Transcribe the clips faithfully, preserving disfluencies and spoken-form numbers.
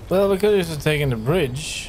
Well, we could have just taken the bridge.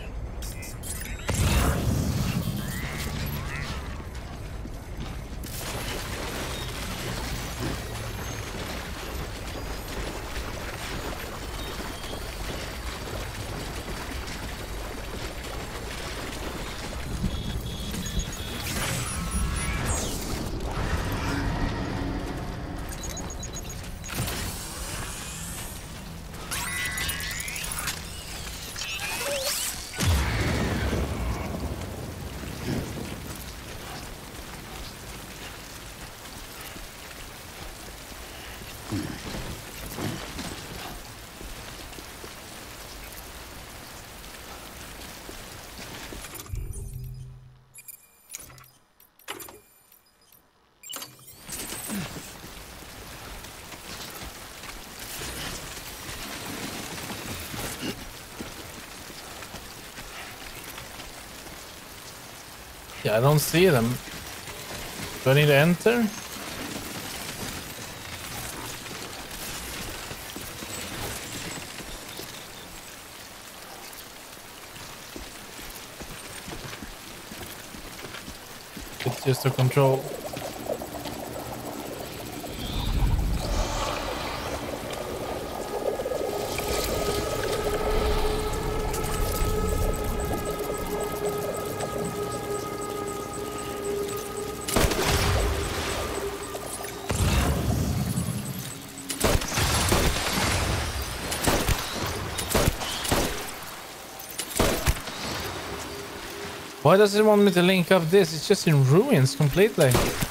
Yeah, I don't see them. Do I need to enter? It's just to control. Why does it want me to link up this? It's just in ruins completely.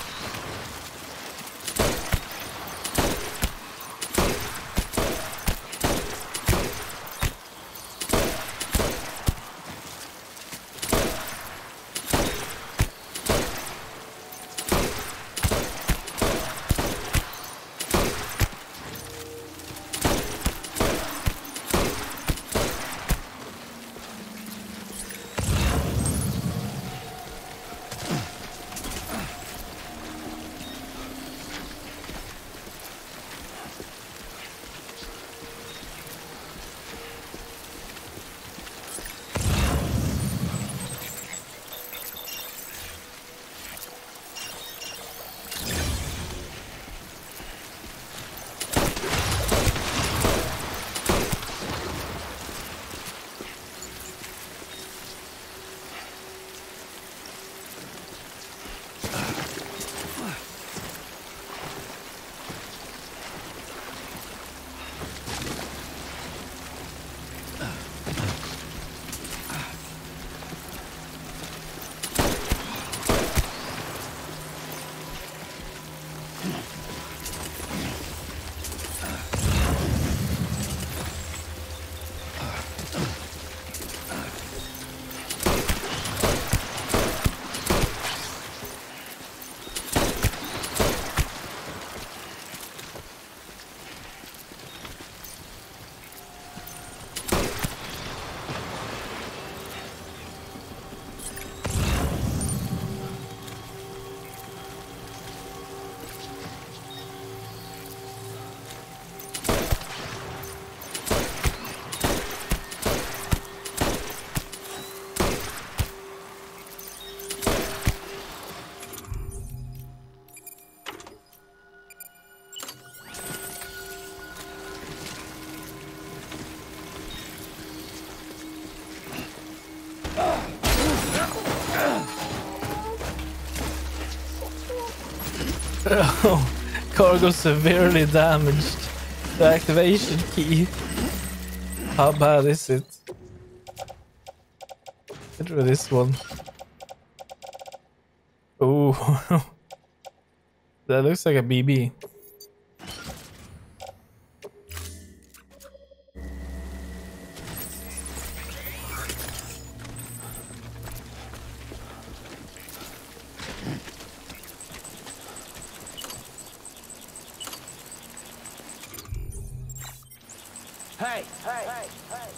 Oh, cargo severely damaged. The activation key. How bad is it? Get rid of this one. Oh, that looks like a B B. Hey, hey, hey, hey.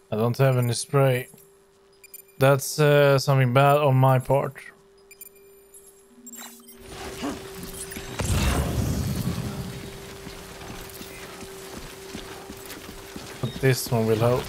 I don't have any spray. That's uh, something bad on my part. But this one will help.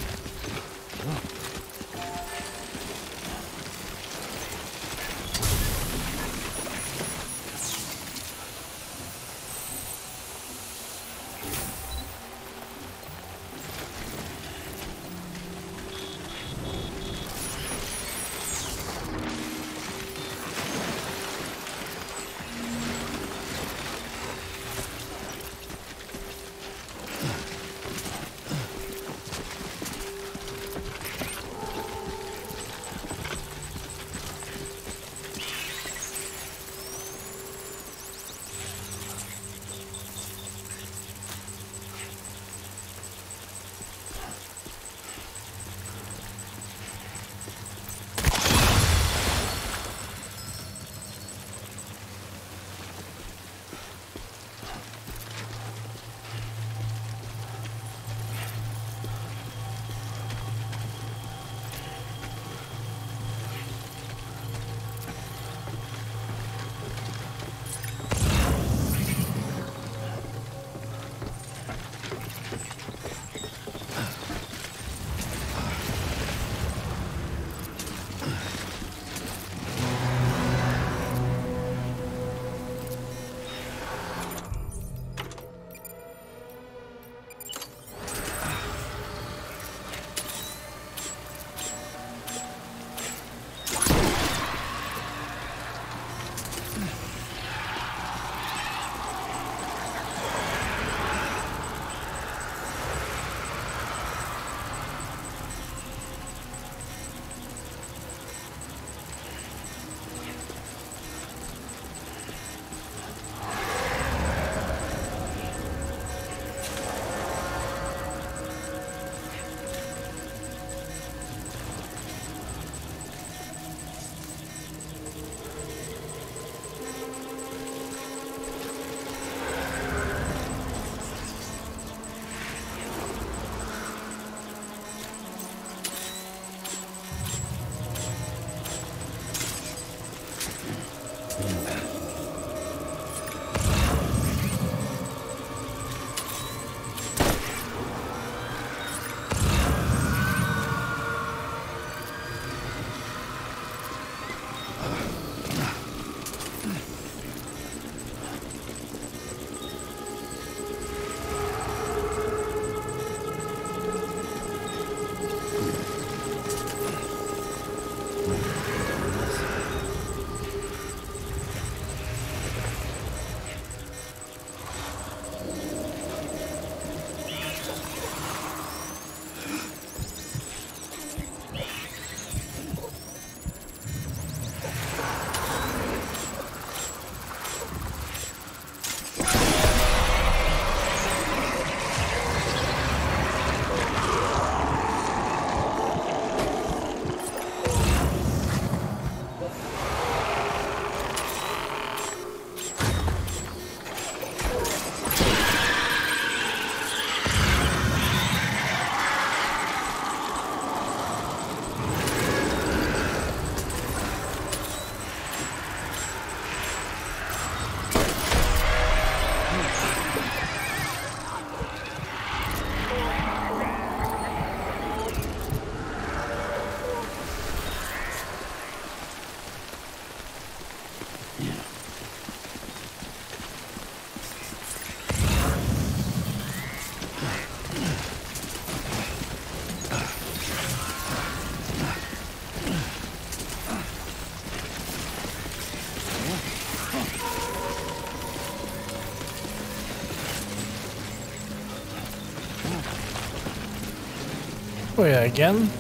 Oh yeah, again.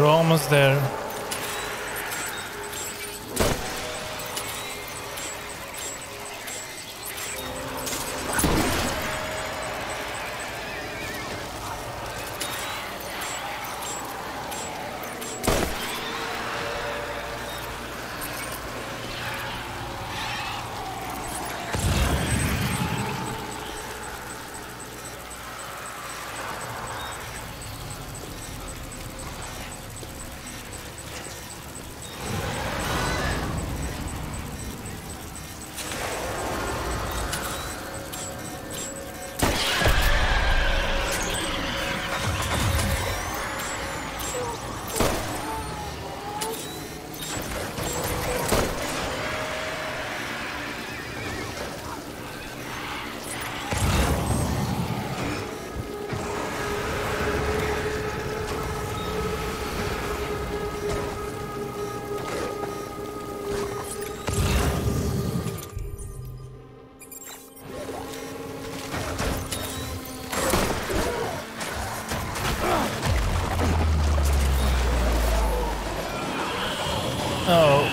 We're almost there. Oh.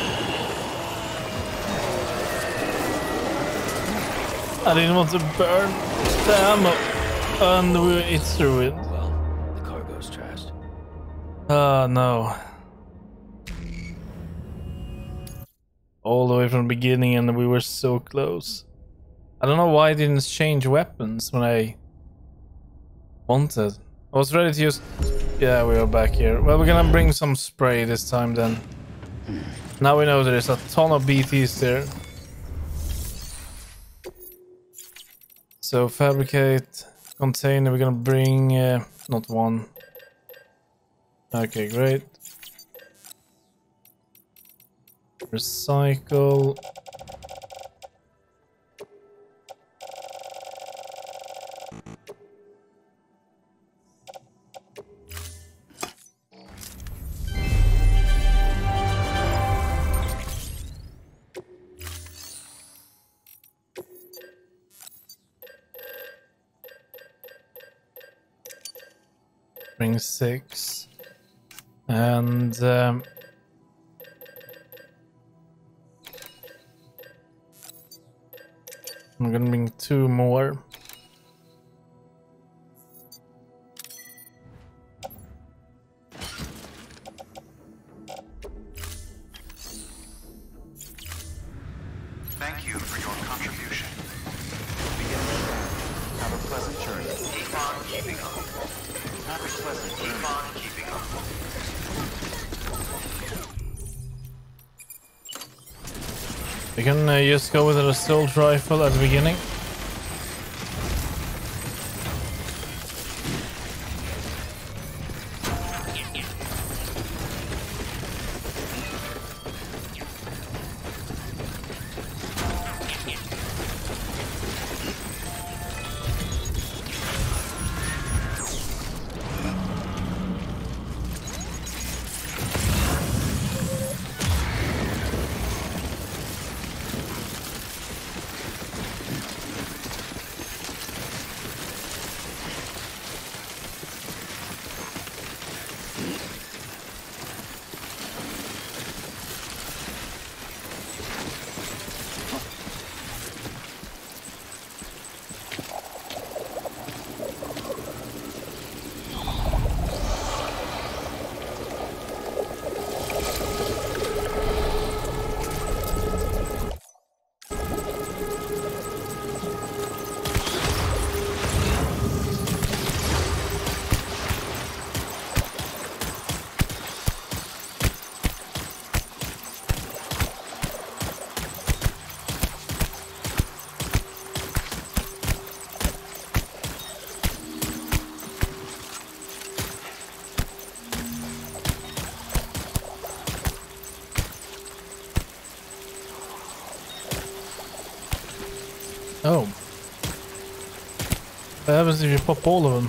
I didn't want to burn the ammo. And we, it's ruined. Well, the cargo's trashed. Ah, uh, no. All the way from the beginning and we were so close. I don't know why I didn't change weapons when I wanted. I was ready to use... Yeah, we are back here. Well, we're gonna bring some spray this time then. Now we know there's a ton of B Ts there. So fabricate container, we're gonna bring uh, not one. Okay, great. Recycle. Bring six. And um, I'm gonna bring two more. Thank you for your contribution. Have a pleasant journey. Keep on keeping on. Have a pleasant journey. Keep on keeping on. We can uh, just go with an assault rifle at the beginning. Oh. What happens if you pop all of them?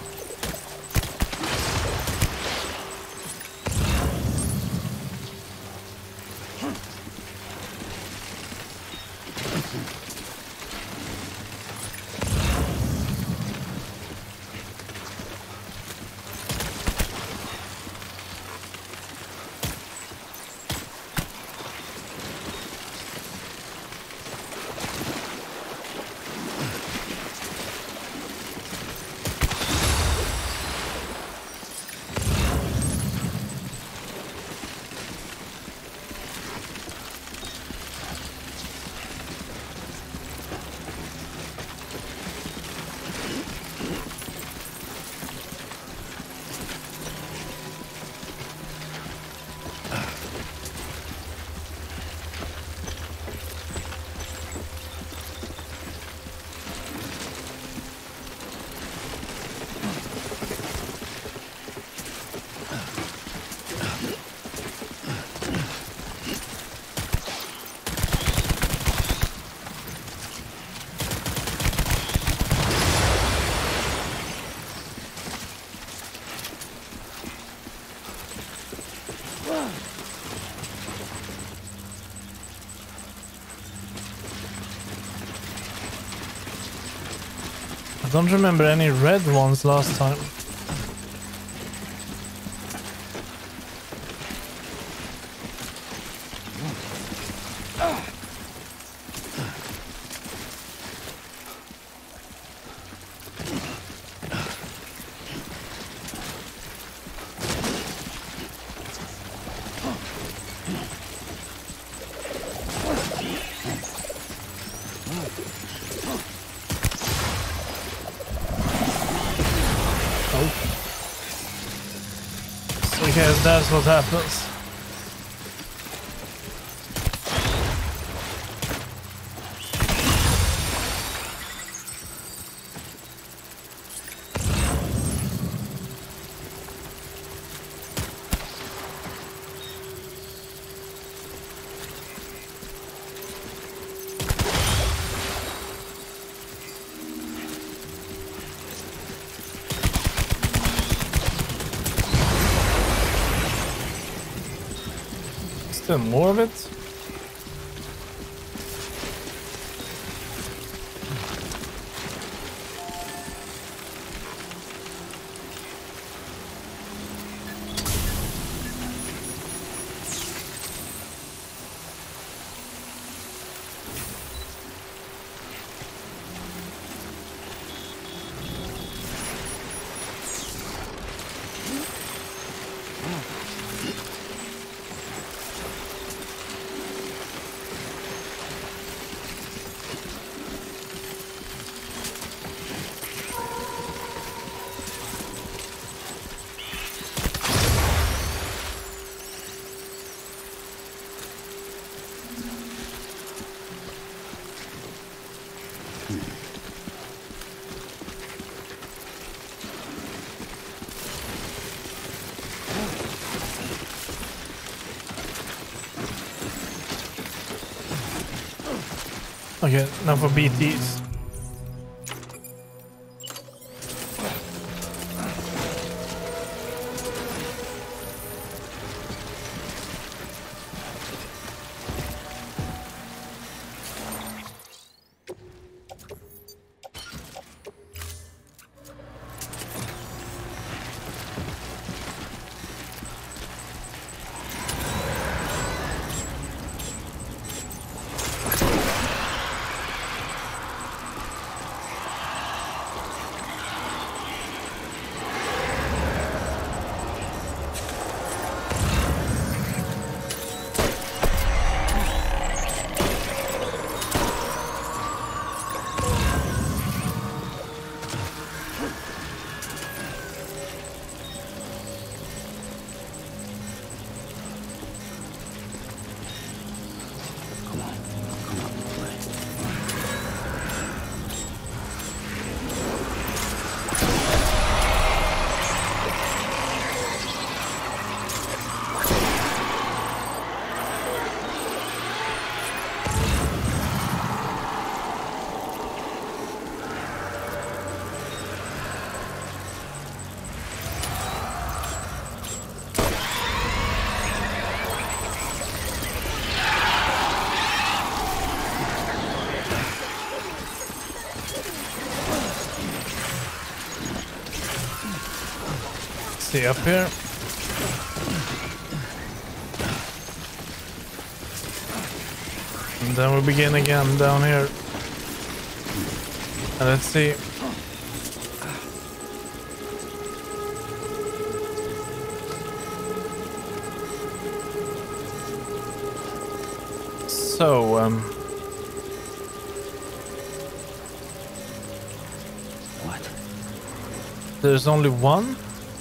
don't remember any red ones last time. Because that's what happens. Still more of it? Okay, now for B Ts. Stay up here. And then we begin again down here. And let's see. So, um... What? there's only one?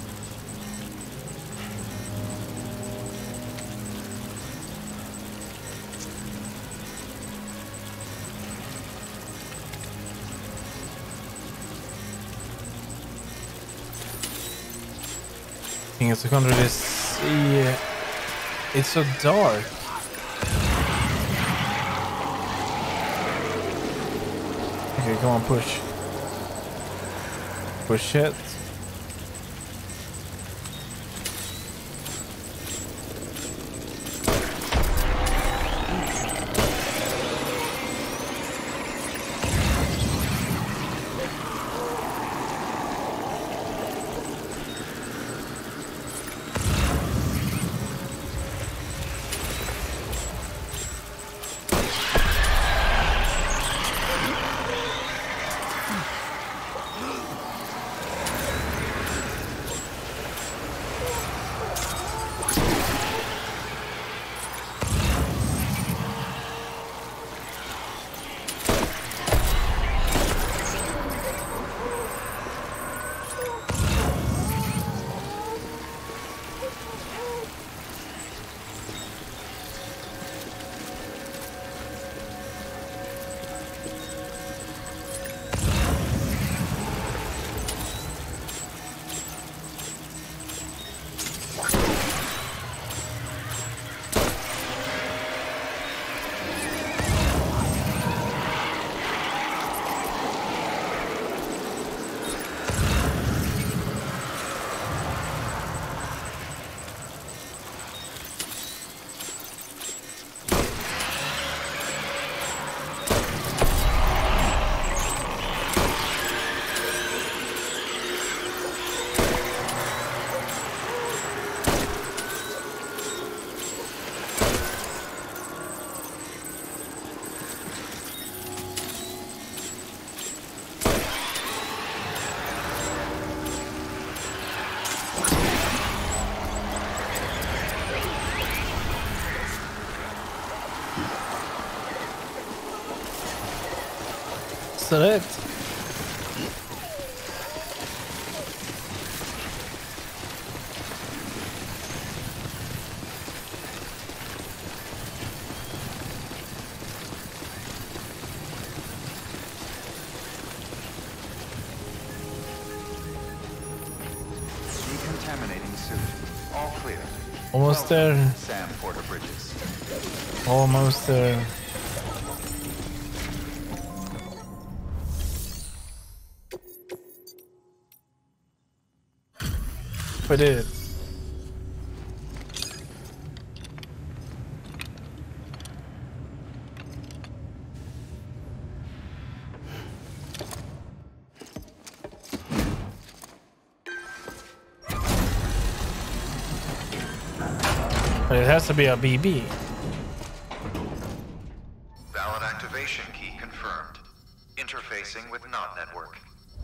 I can't really see. It's so dark. Okay, come on, push. Push it. that it? Decontaminating suit. All clear. Almost Welcome, there. Sam Porter Bridges. Almost there. We did it. But it has to be a B B. Valid activation key confirmed. Interfacing with Knot Network.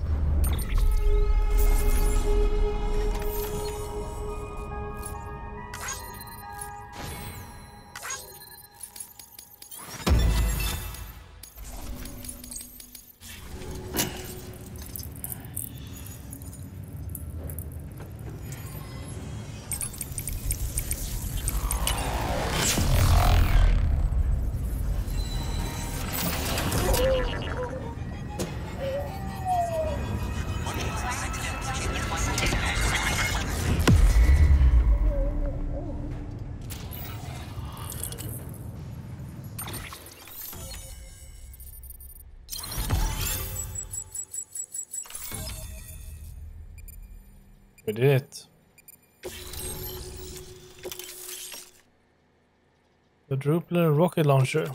We did it. Quadruple rocket launcher.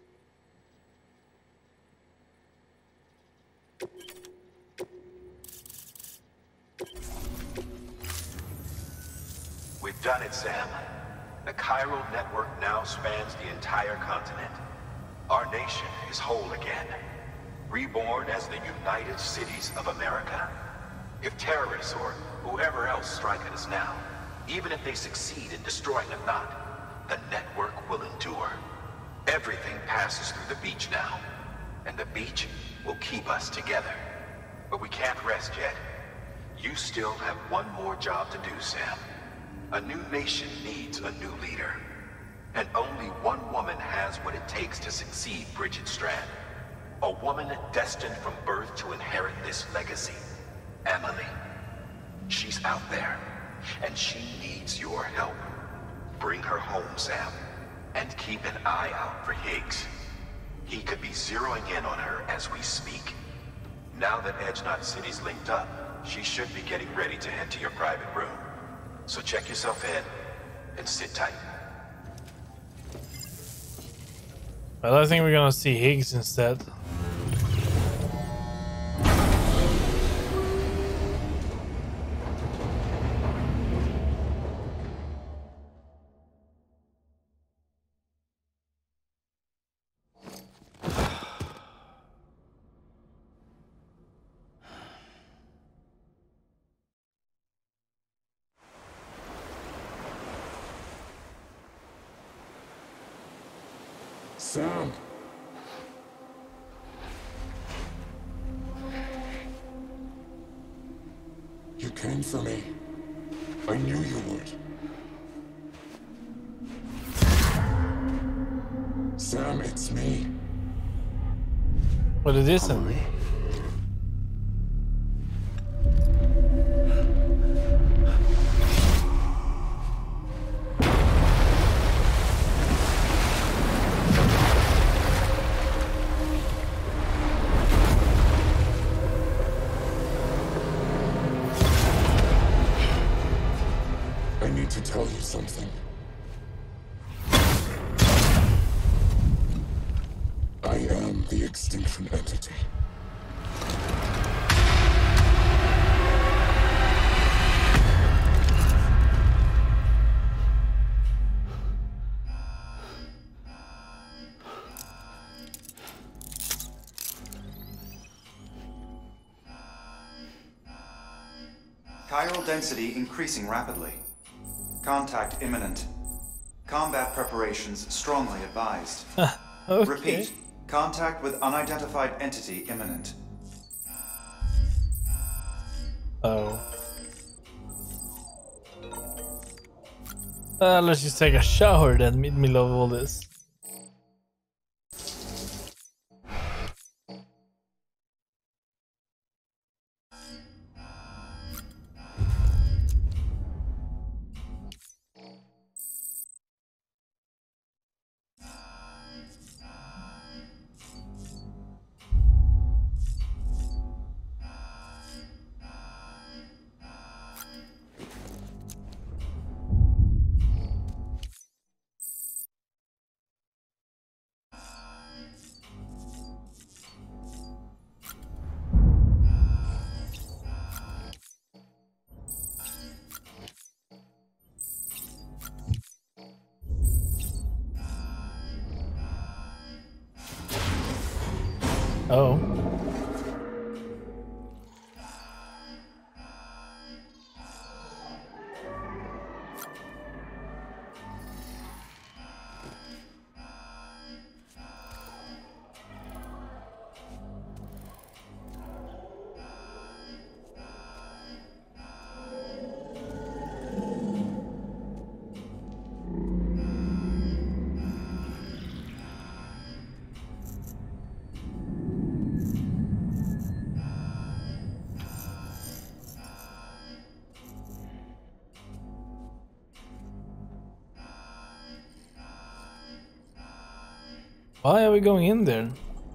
We've done it, Sam. The chiral network now spans the entire continent. Our nation is whole again, reborn as the United Cities of America. If terrorists or whoever else strike at us now, even if they succeed in destroying the knot, the network will endure. Everything passes through the beach now, and the beach will keep us together. But we can't rest yet. You still have one more job to do, Sam. A new nation needs a new leader. And only one woman has what it takes to succeed Bridget Strand. A woman destined from birth to inherit this legacy. Emily. She's out there, and she needs your help. Bring her home, Sam, and keep an eye out for Higgs. He could be zeroing in on her as we speak. Now that Edge Knot City's linked up, she should be getting ready to head to your private room. So check yourself in, and sit tight. Well, I think we're gonna see Higgs instead. Sam! You came for me. I knew you would. Sam, it's me. What it isn't. I need to tell you something. I am the Extinction Entity. Chiral density increasing rapidly. Contact imminent. Combat preparations strongly advised. Okay. Repeat. Contact with unidentified entity imminent. Oh. Uh, let's just take a shower then, in the middle of all this. Oh. Why are we going in there?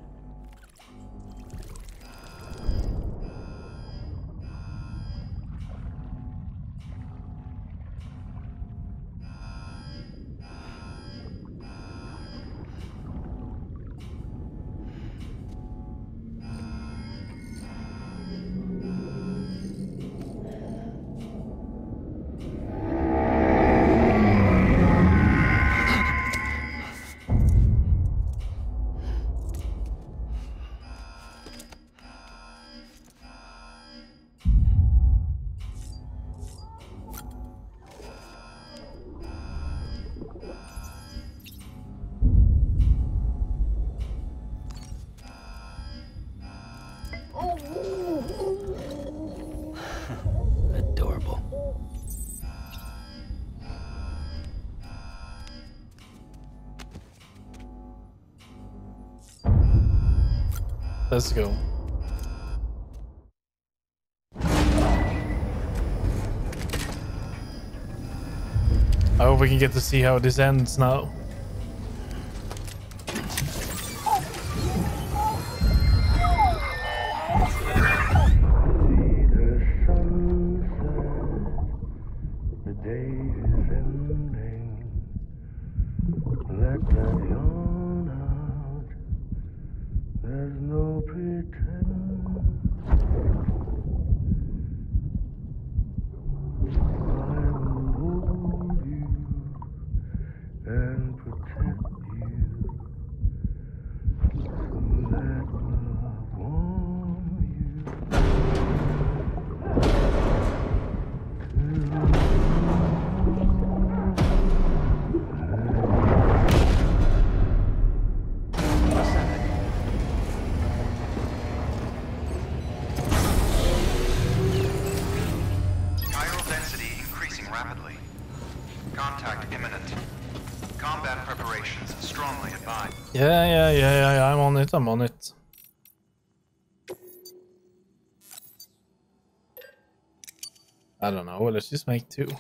Adorable. Let's go. I hope we can get to see how this ends now. Yeah, yeah, yeah, yeah, yeah, I'm on it, I'm on it. I don't know, let's just make two.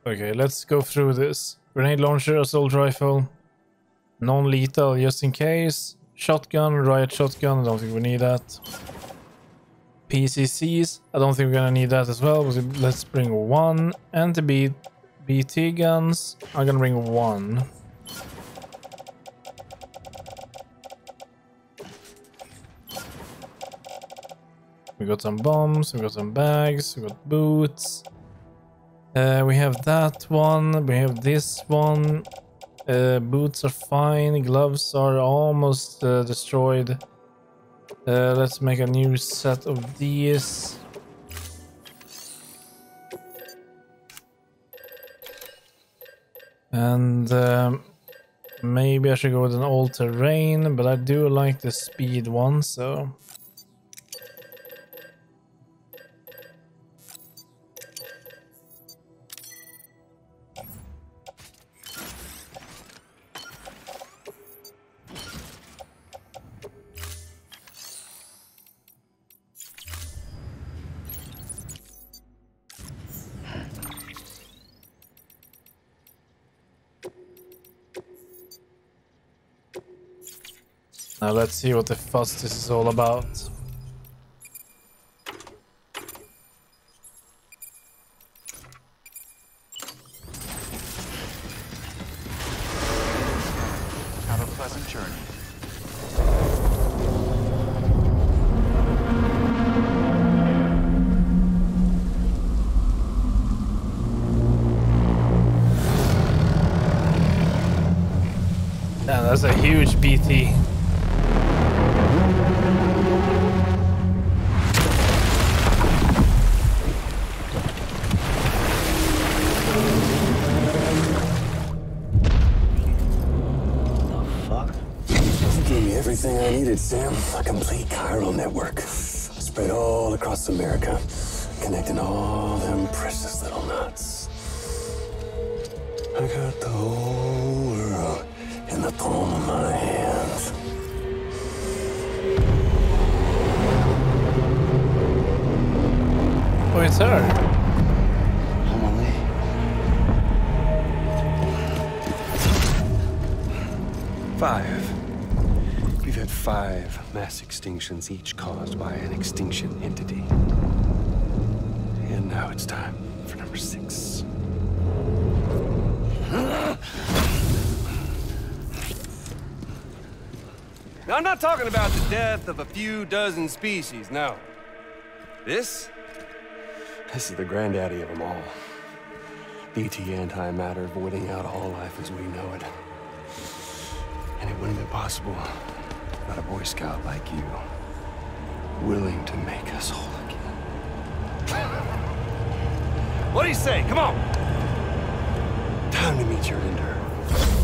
Okay, let's go through this. Grenade launcher, assault rifle, non-lethal just in case. Shotgun, riot shotgun, I don't think we need that. P C Cs, I don't think we're gonna need that as well. Let's bring one. Anti-B T guns, I'm gonna bring one. We got some bombs, we got some bags, we got boots. Uh, we have that one, we have this one. Uh, boots are fine, gloves are almost uh, destroyed. Uh, let's make a new set of these. And um, maybe I should go with an all-terrain, but I do like the speed one, so... Now let's see what the fuss this is all about. Have a pleasant journey. Damn, that's a huge B T. Everything I needed, Sam. A complete chiral network. Spread all across America. Connecting all them precious little nuts. I got the whole world in the palm of my hand. Oh, it's her. Emily. Five. We've had five mass extinctions, each caused by an extinction entity. And now it's time for number six. Now, I'm not talking about the death of a few dozen species, no. This? This is the granddaddy of them all. B T antimatter voiding out all life as we know it. And it wouldn't be possible without a Boy Scout like you, willing to make us whole again. What do you say? Come on! Time to meet your ender.